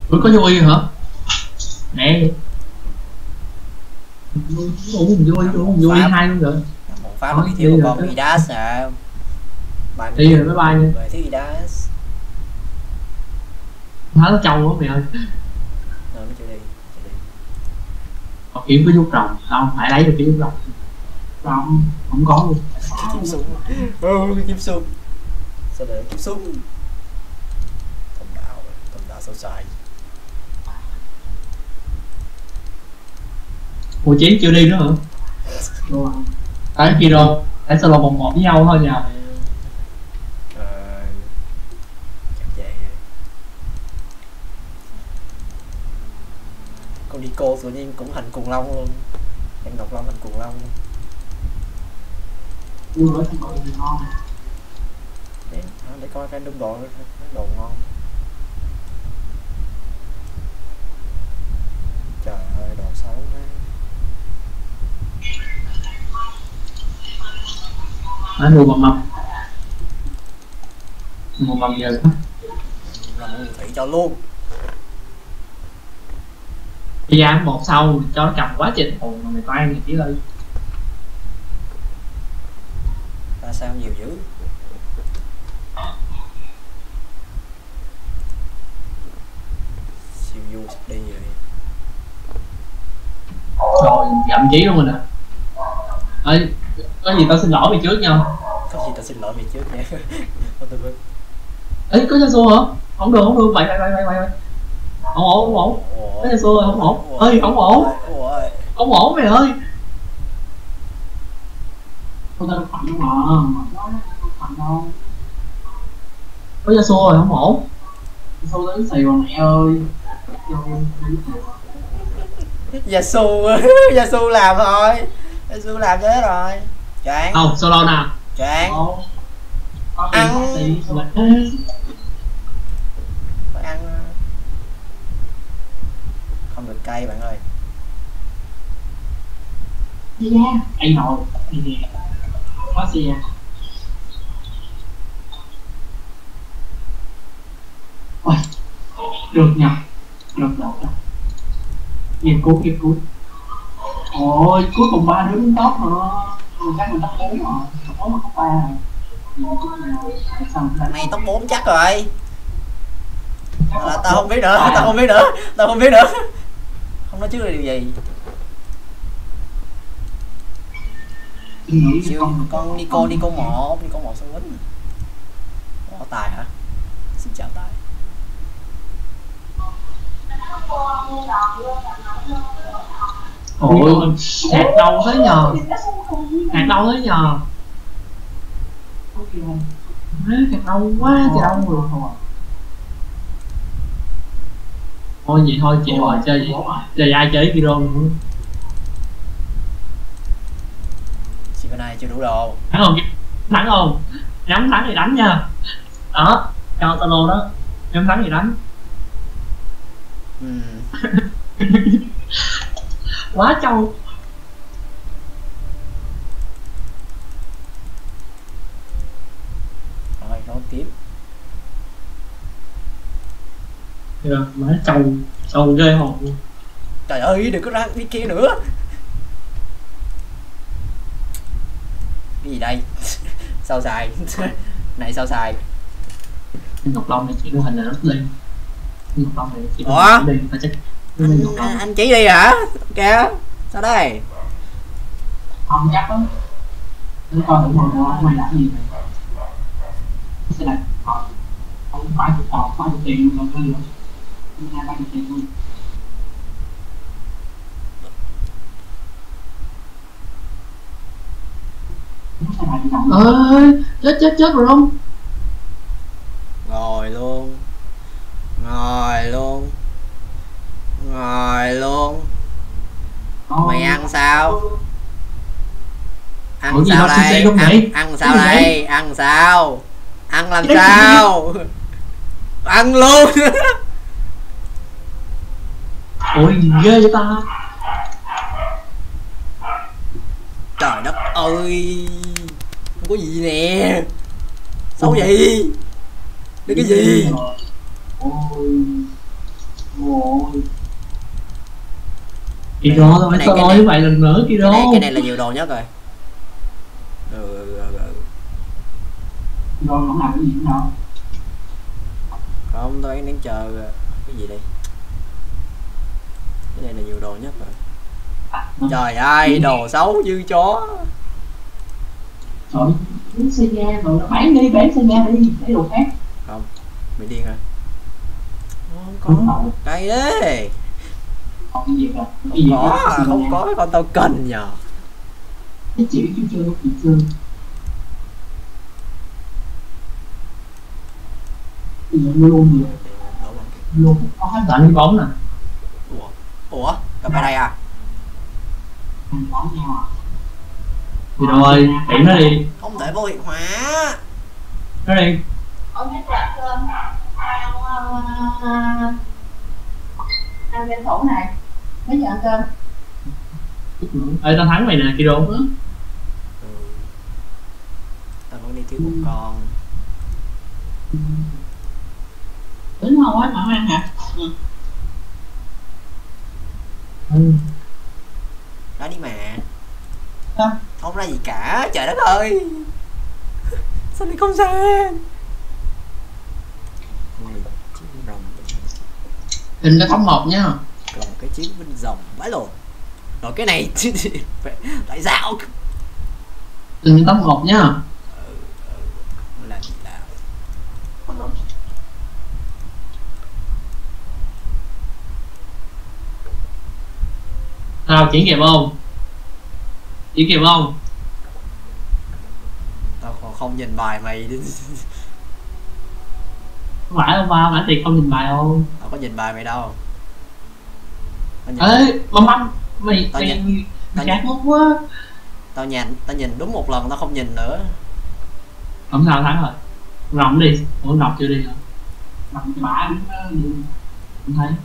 Ủa có vui hả? Nè uống vui hai luôn rồi. Một phát mà bị thiếu một con Midas à. Đi rồi bye bye nha. Về thiếu Midas. Hóa nó trâu quá mày ơi. Rồi nó chịu đi. Còn kiếm cái vuốt rồng không phải lấy được cái vuốt rồng. Rồng không có luôn. Kiếm súng. Cái kiếm súng. Sao để kiếm súng? Thông đạo sâu dài. Ủa Chiến chưa đi nữa hả? Tới kia đâu? Để solo 1-1 với nhau thôi nha. Con Nico tự nhiên cũng thành cuồng long luôn. Em Ngọc Long thành cuồng long luôn. Để coi cái đúng đồ ngon. Trời ơi đồ xấu thế. Mua mầm mua mầm giờ Làm nguyên thủy cho luôn. bây giờ một sau cho nó cầm quá trình hồn mà mày toan thì chỉ lên. Ra sao nhiều dữ. Siêu du đi rồi. Rồi dậm chí luôn rồi nè. Ê, có gì tao xin lỗi mày trước nha. Có gì tao xin lỗi mày trước nha. Ê có Yasuo hả? Không được vậy không ổn có Yasuo rồi không ổn. Ơi không ổn mày ơi. Không tao phận đâu mà có Yasuo rồi không ổn. Yasuo tới Sài Gòn mẹ ơi. Yasuo làm thôi. Yasuo làm thế rồi. Choáng. Không solo nào. Choáng. Ăn. Phải ăn. Không được cay bạn ơi. Anh nội quá xì à. Ôi được nhỉ, được game cút. Ôi cuối cùng 3 đứa đứng top mà chắc mình top 4 rồi, top 4 mà top 3 rồi. Mày top 4 chắc rồi. Là tao không biết nữa. Không nói trước là điều gì. Con Nico 1 sân quýnh. Có tài hả? Xin chào tài. Ôi hạt đâu thế nhờ. Hạt đâu quá trời đâu rồi. Thôi vậy thôi chị hỏi chơi ai chơi Kiro luôn. Chị bên này chưa đủ đồ. Thắng không? Nhắm thắng thì đánh nha. Đó, cho solo đó. Nhắm thắng thì đánh. Quá trâu. Rồi nó tiếp. Quá trâu ghê hồn luôn. Trời ơi đừng có ra đi kia nữa. Cái gì đây? Sao xài. Này sao xài. Ngọc Long này chỉ đưa hình là nó lên. Ngọc Long này chỉ đi phải chắc. Anh chỉ đi hả? Kìa. Sao đây? Không chắc lắm. Để coi thử mày làm gì này. Sẽ là không phải chục tiền luôn rồi nữa. 2-3 tiền luôn. Ơi chết rồi không? Ngồi luôn. Mày ăn sao? Ăn sao đây? Ăn sao đây? Ăn sao? Ăn làm sao? Ăn luôn. Ôi ghê vậy ta. Trời đất ơi. Không có gì nè. Xấu gì? Được cái gì? Ôi. Kiro thôi, cái solo này, như vậy lần nữa Kiro. cái này là nhiều đồ nhất rồi. Kiro không làm cái gì nữa đâu. Không, tôi đang chờ cái gì đây. Cái này là nhiều đồ nhất rồi. Trời ơi, đồ xấu như chó. Trời, bán xe ga rồi, bán xe ga đi, lấy đồ khác. Không, bị điên hả? Không có. Đây đấy. Còn cái gì rồi? Không có, con tao cần nhờ. Cái chịu chưa, chị chưa. Luôn có hết đoạn cái bóng nè. Ủa, gặp ở đây à? Bóng nhau à? Thì rồi, tiện nó đi. Không thể vô hiệu hóa. Nó đi. Ăn game thủ này. Mấy giờ ăn cơm? Ê, tao thắng mày nè, Kiro. Tao vẫn đi thiếu một con. Tính không á, mà không ăn hả? Đó đi mà. Sao? Không ra gì cả, trời đất ơi. Sao lại không ra? Hình cái thống 1 nha. Còn cái chiến binh rồng vãi lồn. Rồi cái này tại sao? Hình cái thống 1 nha. Là gì là Tao chuyển kèm không? Chuyển kèm không? tao còn không nhìn bài mày. Không phải đâu ba, mã tiền không nhìn bài không? Tao có nhìn bài mày đâu. Ê, mâm mày mày gạt ngốc quá. Tao nhìn đúng một lần tao không nhìn nữa. Không sao, thắng rồi. Rộng đi, ủa đọc chưa đi hả? Rộng cho bả không thấy.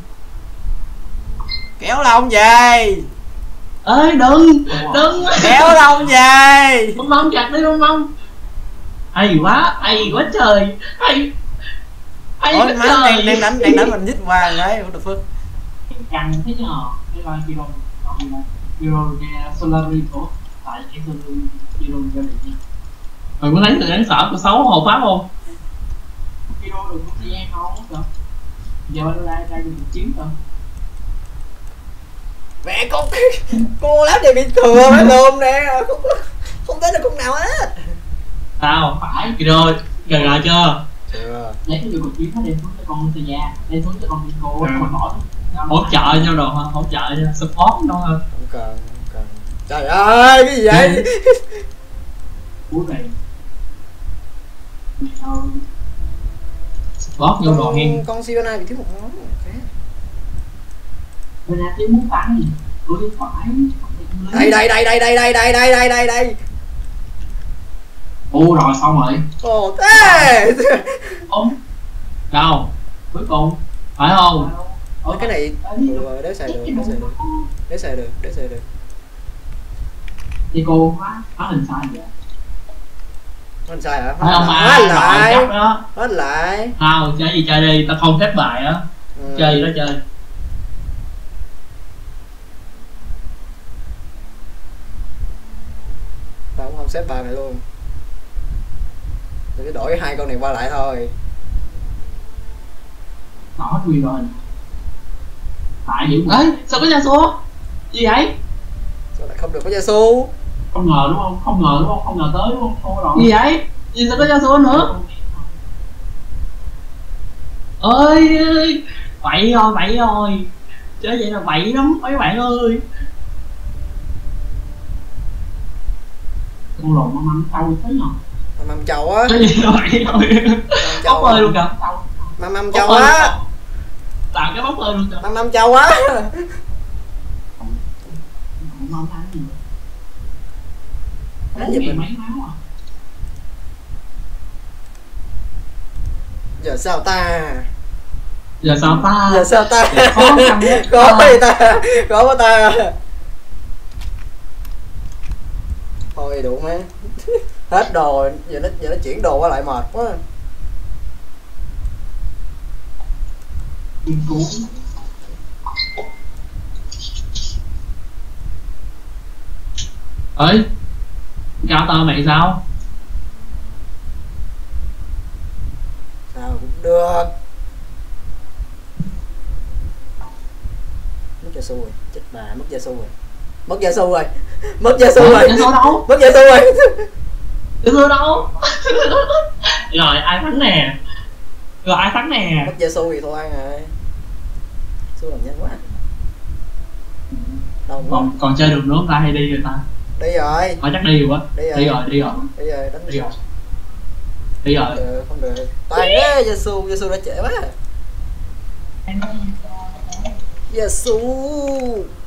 Kéo lông về. Ê đừng Kéo lông về. mong chặt đi mong. Hay quá trời. Hay Ôi má, đang đánh mình nhích qua đấy. What the fuck. Căng thế nhờ. Cái là Kiro nghe Solari của tại cái Kiro cho được nha. Mày muốn lấy từ đáng sợ của 6 hồ pháp không? Kiro được có chị em không được. Giờ ra được chiến rồi. Mẹ cô lát này bị thừa mấy lùm nè. Không thấy được con nào hết. Sao phải Kiro gần lại chưa? Chưa. Lấy cái cuộc chiến nó đem xuống cho con từ nhà, đem xuống cho con Nico còn bỏ hỗ trợ nhau đồ hả? Hỗ trợ cho support đâu hả? Không cần. Trời ơi, cái gì vậy? Cú này support nhau đồ hen. Con Sivana bị thiếu một món. Bên nào tiếng muốn bắn gì? Tôi phải. Đây. Ô rồi xong rồi. Ồ thế. Không. Đâu? Cuối cùng phải không? Cái này đéo xài được. Thì cô nó hình sai vậy. Nó sai hả? Phải không Hết lại. Không, chơi gì chơi đi, tao không phép bài á. Chơi gì đó chơi. Tao cũng không xếp bài này luôn. Tôi chỉ đổi hai con này qua lại thôi. Nó hết nguyên rồi. Tại vậy. Ê, sao có gia số? Gì vậy? Sao lại không được có gia su? Không ngờ đúng không? Không ngờ tới đúng không? Thôi rồi. Gì vậy? Gì sao có gia số nữa? Ơi, bậy rồi. Chơi vậy là bậy lắm mấy bạn ơi. Con lồn mắm trâu thế nhờ. Mâm trâu á. Cái gì vậy rồi? Bóc ơi luôn kìa. Mâm trâu á. Làm cái bóc ơi luôn kìa. Mâm trâu á. Mắm ăn gì? Đánh giùm mình. Mấy máu à? Giờ sao ta? Khó khăn quá. Khó quá ta. Thôi đủ mấy. Hết đồ, giờ nó chuyển đồ qua lại mệt quá. Kim cú. ơi cao tao mày sao? Sao cũng được. Mất gia su rồi, chết bà, mất gia su rồi. Mất gia su rồi. Mất gia su rồi. Gia su đâu? Mất gia su rồi. Gia su đâu? Rồi ai thắng nè? Rồi ai thắng nè? Mất gia su thì thôi ăn rồi. Su làm nhanh quá. Đâu Còn chơi được nữa ta hay đi rồi ta? Đi rồi. Thôi chắc đi rồi quá. Đi rồi. Đi rồi, đi rồi. Đi rồi, đánh Đi rồi. Đi rồi. Không được, không được. Toàn á, gia su đã trễ quá. Gia su.